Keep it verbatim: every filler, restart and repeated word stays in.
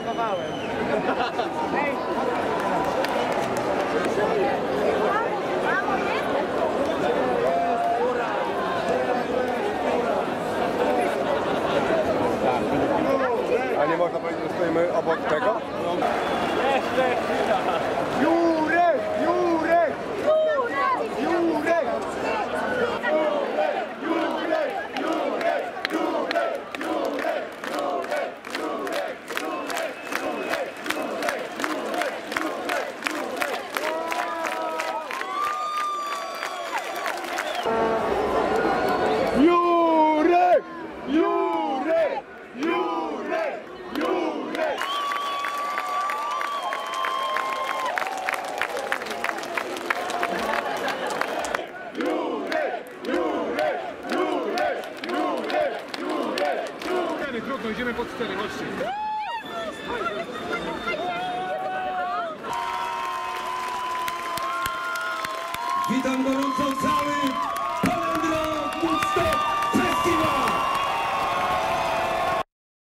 zachowałem. A nie można powiedzieć, że stoimy obok tego? Jeszcze chwila. Jurek! Jurek! Jurek! Jurek! Jurek! Jurek! Jurek! Jurek! Jurek! Jurek! Jurek! Jurek! Jurek! Jurek! Trudno, idziemy pod cztery, chodźcie. Witam gorąco cały